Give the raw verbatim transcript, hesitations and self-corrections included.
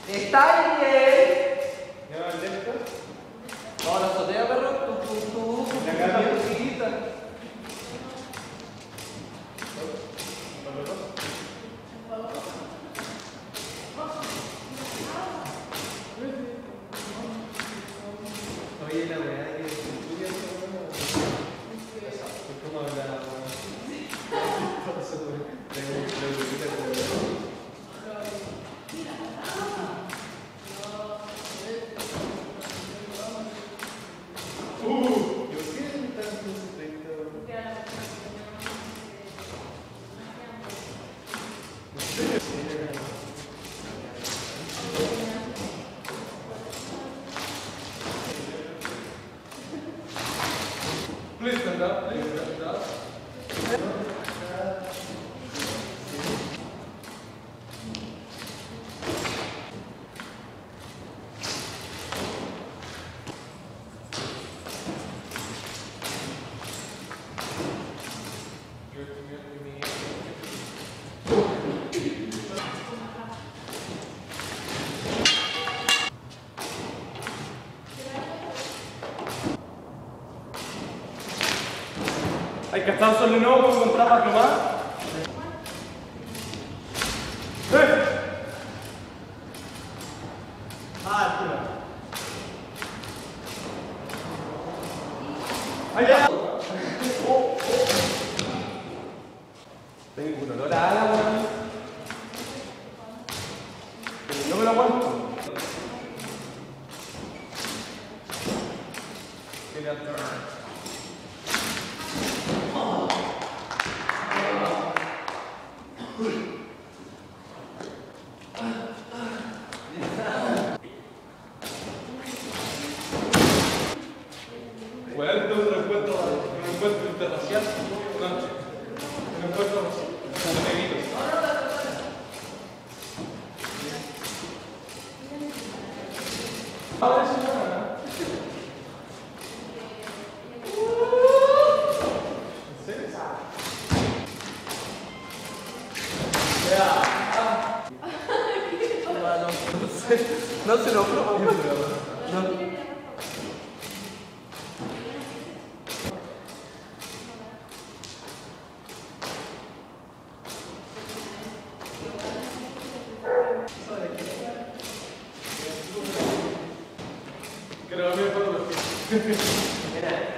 ¿Está bien? ¿Ya va el esto? No, la azotea, perro. Tú, tú, tú. ¿La cambia? Oye, la weá que estudia es como la Please stand up, please stand up. Hay que estar solo nuevo con encontrar nomás. ¡Eh! Ah, altura. ¡Ahí está! Oh, oh. Tengo un olor a agua. Pero no me lo aguanto. Tiene altura. Bueno, este es un encuentro, un encuentro interracial, no, un encuentro de negritos. Ahora sí, ¿en serio? No se lo propongo. No. Que no me acuerdo. Mira.